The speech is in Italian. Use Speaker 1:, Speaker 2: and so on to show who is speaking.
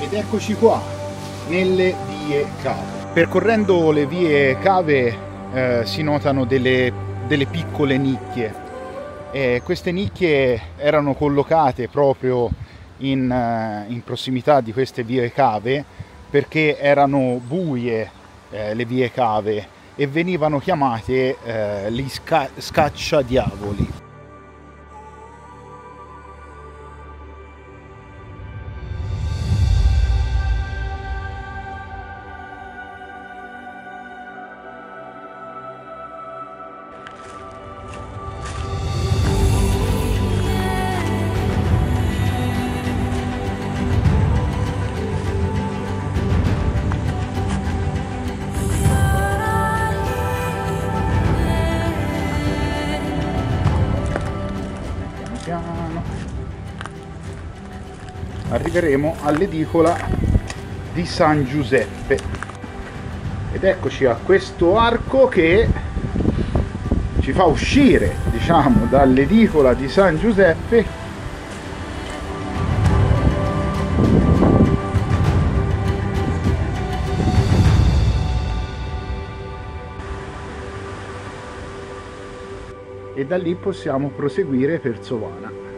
Speaker 1: Ed eccoci qua, nelle vie cave. Percorrendo le vie cave si notano delle piccole nicchie. Queste nicchie erano collocate proprio in prossimità di queste vie cave perché erano buie le vie cave e venivano chiamate gli scacciadiavoli. Arriveremo all'edicola di San Giuseppe ed eccoci a questo arco che ci fa uscire, diciamo, dall'edicola di San Giuseppe e da lì possiamo proseguire per Sovana.